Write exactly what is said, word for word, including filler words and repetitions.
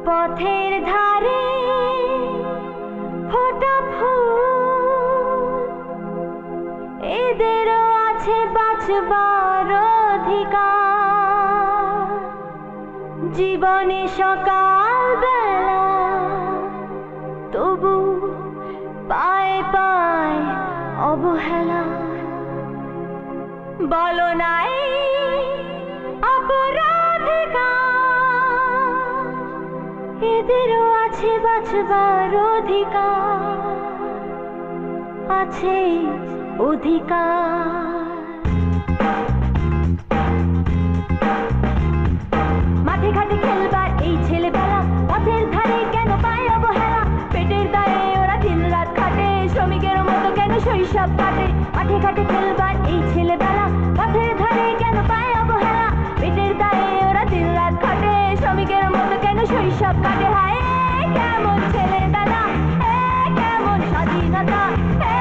পথের ধারে ফোটা ফুল, এদেরও আছে বাঁচবার অধিকার। জীবনে সকাল বেলা তবু পায় পায় অবহেলা। বলো নাই অপরাধিকার, এদেরও আছে বাঁচবার অধিকার, আছে অধিকার। মাঠে ঘাটে খেলবার এই ছেলেবেলা পথের ধারে কেন পায় অবহেলা। পেটের দায়ে ওরা দিন রাত খাটে, শ্রমিকের মতো কেন শৈশব কাটে। মাঠে ঘাটে খেলবার এই ছেলেবেলা পথের ধারে কেন পায় অবহেলা। পেটের দায়ে ওরা দিন রাত খাটে, শ্রমিকের মতো কেন শৈশব কাটে। হায় কেমন ছেলেবেলা, কেমন স্বাধীনতা।